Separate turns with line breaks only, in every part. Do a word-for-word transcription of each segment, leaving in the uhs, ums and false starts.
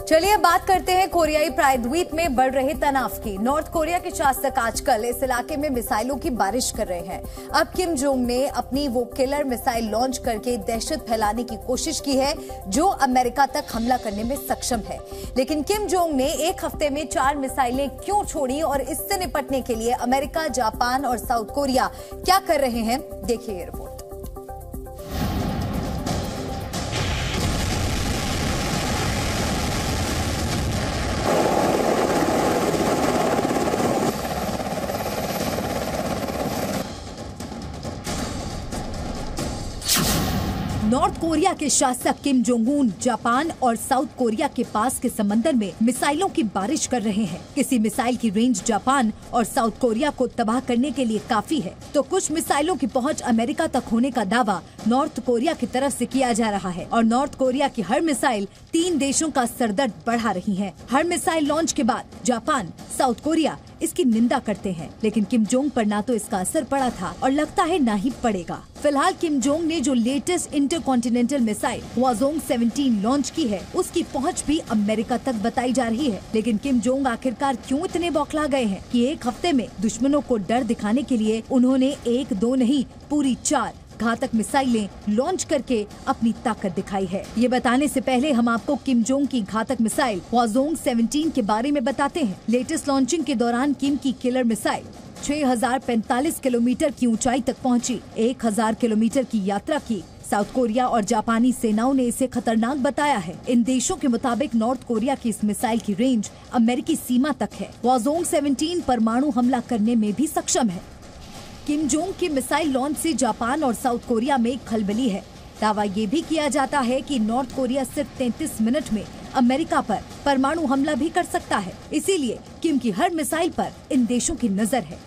चलिए बात करते हैं कोरियाई प्रायद्वीप में बढ़ रहे तनाव की। नॉर्थ कोरिया के शासक आजकल इस इलाके में मिसाइलों की बारिश कर रहे हैं। अब किम जोंग ने अपनी वो किलर मिसाइल लॉन्च करके दहशत फैलाने की कोशिश की है जो अमेरिका तक हमला करने में सक्षम है। लेकिन किम जोंग ने एक हफ्ते में चार मिसाइलें क्यों छोड़ी और इससे निपटने के लिए अमेरिका, जापान और साउथ कोरिया क्या कर रहे हैं, देखिए ये रिपोर्ट। नॉर्थ कोरिया के शासक किम जोंग उन जापान और साउथ कोरिया के पास के समंदर में मिसाइलों की बारिश कर रहे हैं। किसी मिसाइल की रेंज जापान और साउथ कोरिया को तबाह करने के लिए काफी है, तो कुछ मिसाइलों की पहुंच अमेरिका तक होने का दावा नॉर्थ कोरिया की तरफ से किया जा रहा है। और नॉर्थ कोरिया की हर मिसाइल तीन देशों का सरदर्द बढ़ा रही है। हर मिसाइल लॉन्च के बाद जापान, साउथ कोरिया इसकी निंदा करते हैं, लेकिन किम जोंग पर ना तो इसका असर पड़ा था और लगता है ना ही पड़ेगा। फिलहाल किम जोंग ने जो लेटेस्ट इंटरकॉन्टिनेंटल मिसाइल हवाजोंग सत्रह लॉन्च की है, उसकी पहुंच भी अमेरिका तक बताई जा रही है। लेकिन किम जोंग आखिरकार क्यों इतने बौखला गए हैं कि एक हफ्ते में दुश्मनों को डर दिखाने के लिए उन्होंने एक दो नहीं पूरी चार घातक मिसाइलें लॉन्च करके अपनी ताकत दिखाई है। ये बताने से पहले हम आपको किम जोंग की घातक मिसाइल हवाजोंग सत्रह के बारे में बताते हैं। लेटेस्ट लॉन्चिंग के दौरान किम की किलर मिसाइल छह हजार पैंतालीस किलोमीटर की ऊंचाई तक पहुंची, एक हजार किलोमीटर की यात्रा की। साउथ कोरिया और जापानी सेनाओं ने इसे खतरनाक बताया है। इन देशों के मुताबिक नॉर्थ कोरिया की इस मिसाइल की रेंज अमेरिकी सीमा तक है। हवाजोंग सत्रह परमाणु हमला करने में भी सक्षम है। किम जोंग की मिसाइल लॉन्च से जापान और साउथ कोरिया में खलबली है। दावा ये भी किया जाता है कि नॉर्थ कोरिया सिर्फ तैंतीस मिनट में अमेरिका पर परमाणु हमला भी कर सकता है। इसीलिए किम की हर मिसाइल पर इन देशों की नजर है।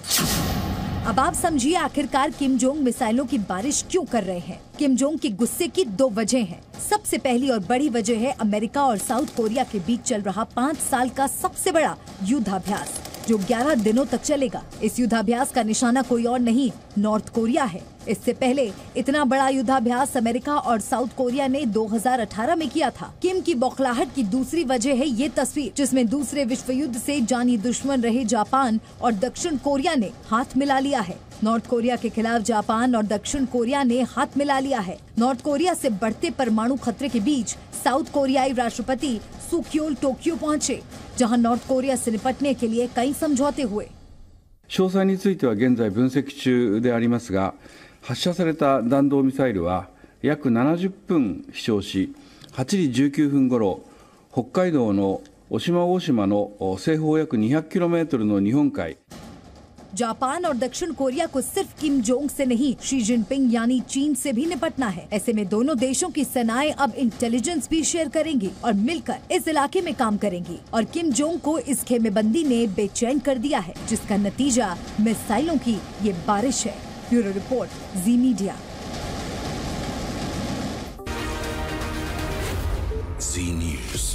अब आप समझिए आखिरकार किम जोंग मिसाइलों की बारिश क्यों कर रहे हैं। किम जोंग के गुस्से की दो वजह हैं। सबसे पहली और बड़ी वजह है अमेरिका और साउथ कोरिया के बीच चल रहा पाँच साल का सबसे बड़ा युद्धाभ्यास जो ग्यारह दिनों तक चलेगा। इस युद्धाभ्यास का निशाना कोई और नहीं, नॉर्थ कोरिया है। इससे पहले इतना बड़ा युद्धाभ्यास अमेरिका और साउथ कोरिया ने दो हज़ार अठारह में किया था। किम की बौखलाहट की दूसरी वजह है ये तस्वीर, जिसमें दूसरे विश्व युद्ध से जानी दुश्मन रहे जापान और दक्षिण कोरिया ने हाथ मिला लिया है। नॉर्थ कोरिया के खिलाफ जापान और दक्षिण कोरिया ने हाथ मिला लिया है। नॉर्थ कोरिया से बढ़ते परमाणु खतरे के बीच साउथ कोरियाई राष्ट्रपति सुक्योल टोक्यो पहुंचे, जहां नॉर्थ कोरिया से निपटने के लिए कई समझौते हुए।
詳細については現在分析中でありますが、発射された弾道ミサイルは約ななじゅっぷん飛翔し、はちじじゅうきゅうふんごろ、北海道の渡島大島の西方約にひゃくキロメートルの日本海。
जापान और दक्षिण कोरिया को सिर्फ किम जोंग से नहीं, शी जिनपिंग यानी चीन से भी निपटना है। ऐसे में दोनों देशों की सेनाएं अब इंटेलिजेंस भी शेयर करेंगी और मिलकर इस इलाके में काम करेंगी। और किम जोंग को इस खेमेबंदी ने बेचैन कर दिया है, जिसका नतीजा मिसाइलों की ये बारिश है। Bureau report, Zee media.
Zee news.